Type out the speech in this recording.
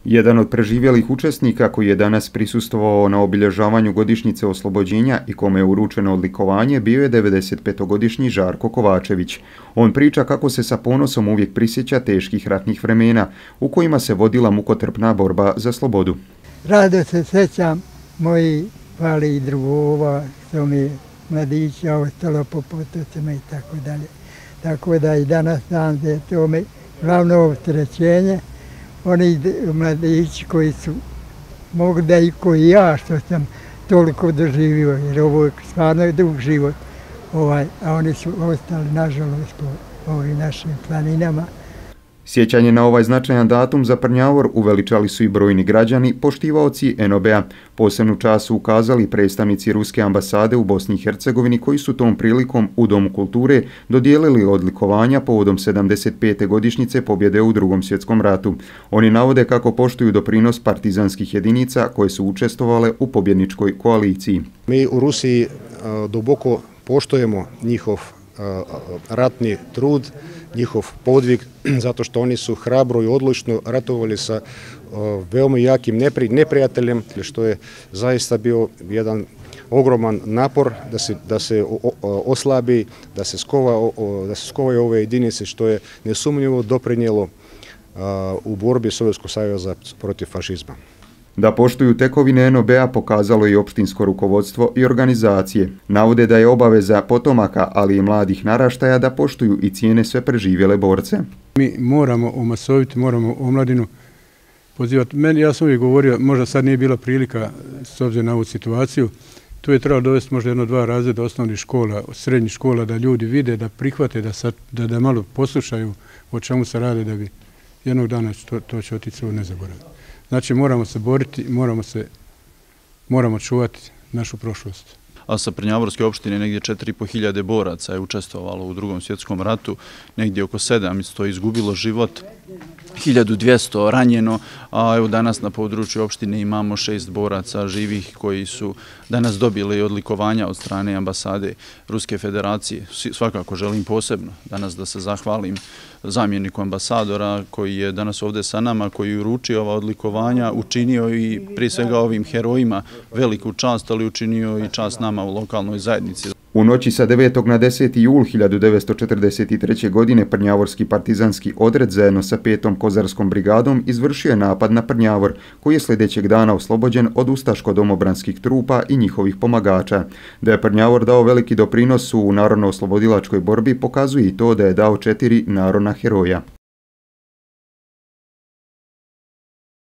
Jedan od preživjelih učesnika koji je danas prisustvovao na obilježavanju godišnjice oslobođenja i kome je uručeno odlikovanje bio je 95-godišnji Žarko Kovačević. On priča kako se sa ponosom uvijek prisjeća teških ratnih vremena u kojima se vodila mukotrpna borba za slobodu. Rado se sjećam moji pali drugova, što mi mladića ostalo po potocima i tako dalje. Tako da i danas znam da je to mi glavno opterećenje. Oni mladići koji su mogu da i koji ja što sam toliko doživio, jer ovo je stvarno dug život, a oni su ostali nažalost po ovim našim planinama. Sjećanje na ovaj značajan datum za Prnjavor uveličali su i brojni građani, poštivaoci NOB-a. Posebnu čast su ukazali predstavnici Ruske ambasade u Bosni i Hercegovini koji su tom prilikom u Domu kulture dodijelili odlikovanja povodom 75. godišnjice pobjede u Drugom svjetskom ratu. Oni navode kako poštuju doprinos partizanskih jedinica koje su učestvovale u pobjedničkoj koaliciji. Mi u Rusiji duboko poštujemo njihov ratni trud, njihov podvig, zato što oni su hrabro i odlučno ratovali sa veoma jakim neprijateljem, što je zaista bio jedan ogroman napor da se oslabi, da se skovaju ove jedinice, što je nesumnjivo doprinijelo u borbi Sovjetskog saveza protiv fašizma. Da poštuju tekovine NOB-a pokazalo i opštinsko rukovodstvo i organizacije. Navode da je obaveza potomaka, ali i mladih naraštaja da poštuju i cijene sve preživjele borce. Mi moramo omasoviti, moramo omladinu pozivati. Ja sam uvijek govorio, možda sad nije bila prilika s obzirom na ovu situaciju, tu je trebalo dovesti možda 1-2 razreda osnovnih škola, srednjih škola, da ljudi vide, da prihvate, da malo poslušaju o čemu se rade, da bi jednog dana to će otići u nezaborav. Znači moramo se boriti, moramo čuvati našu prošlost. A sa Prnjavorske opštine negdje 4.500 boraca je učestvovalo u Drugom svjetskom ratu, negdje oko 700 izgubilo život, 1200 ranjeno, a evo danas na području opštine imamo 6 boraca živih koji su danas dobili odlikovanja od strane ambasade Ruske federacije. Svakako želim posebno danas da se zahvalim zamjeniku ambasadora koji je danas ovdje sa nama, koji je uručio ova odlikovanja, učinio i prije svega ovim herojima veliku čast, ali učinio i čast nama u lokalnoj zajednici. U noći sa 9. na 10. jul 1943. godine Prnjavorski partizanski odred zajedno sa 5. kozarskom brigadom izvršio je napad na Prnjavor, koji je sljedećeg dana oslobođen od ustaško-domobranskih trupa i njihovih pomagača. Da je Prnjavor dao veliki doprinos u narodno-oslobodilačkoj borbi pokazuje i to da je dao 4 narodna heroja.